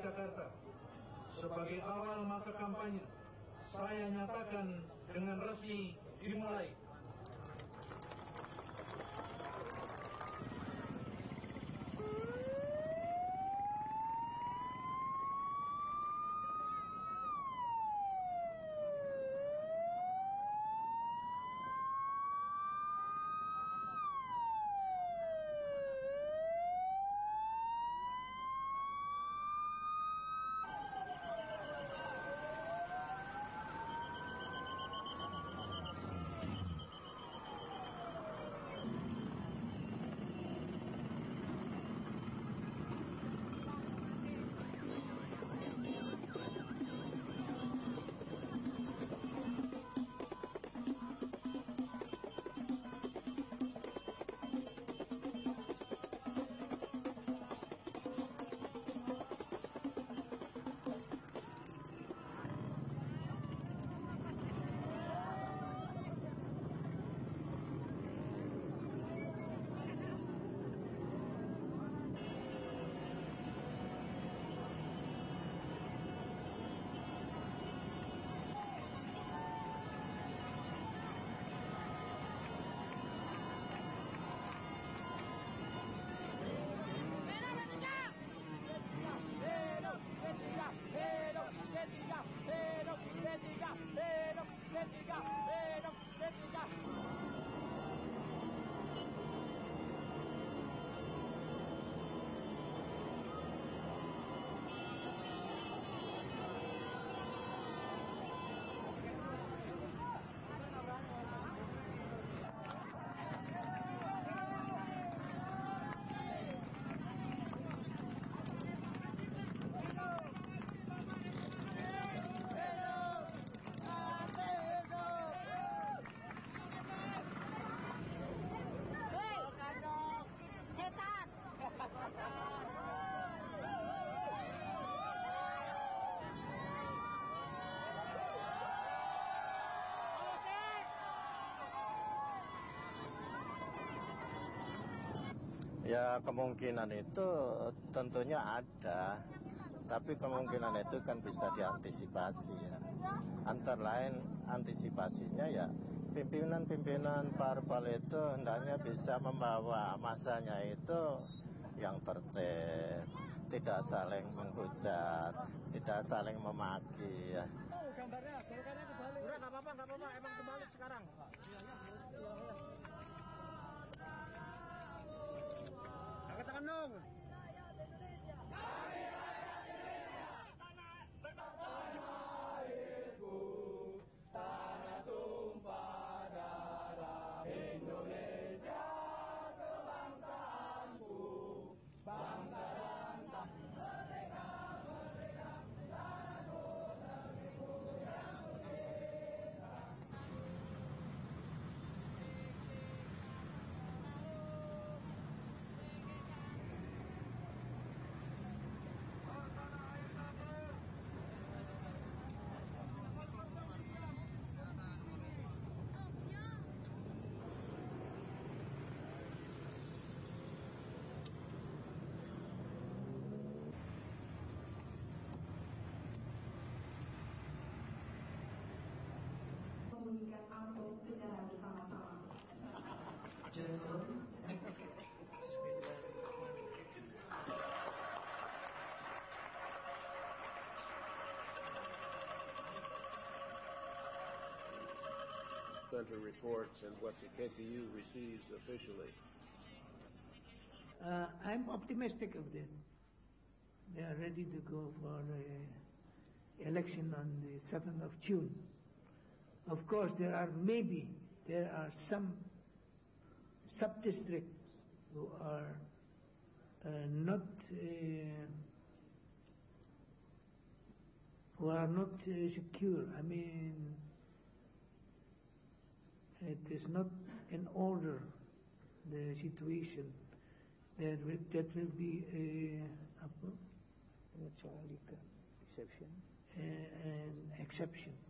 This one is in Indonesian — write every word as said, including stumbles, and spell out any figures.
Jakarta. Sebagai awal masa kampanye, saya nyatakan dengan resmi dimulai. Ya, kemungkinan itu tentunya ada, tapi kemungkinan itu kan bisa diantisipasi ya. Antara lain antisipasinya ya pimpinan-pimpinan parpol itu hendaknya bisa membawa masanya itu yang tertib, tidak saling menghujat, tidak saling memaki ya. Oh, gambarnya, golkarnya kebalik. Udah nggak apa-apa, nggak apa-apa, emang kebalik sekarang. Angkat tangan dong. Kami rakyat Indonesia. Tanah airku, tanah tumpah darah Indonesia, kebangsaanku, bangsa dan tanah merdeka, merdeka, tanahku, negeriku yang merdeka. Membunyikan angklung secara bersama-sama. Center reports and what the K P U receives officially. Uh, I'm optimistic of this. They are ready to go for the election on the seventh of June. Of course, there are maybe there are some sub-districts who are uh, not uh, who are not uh, secure. I mean, it is not in order, the situation. That will, that will be a, a exception. Uh, an exception.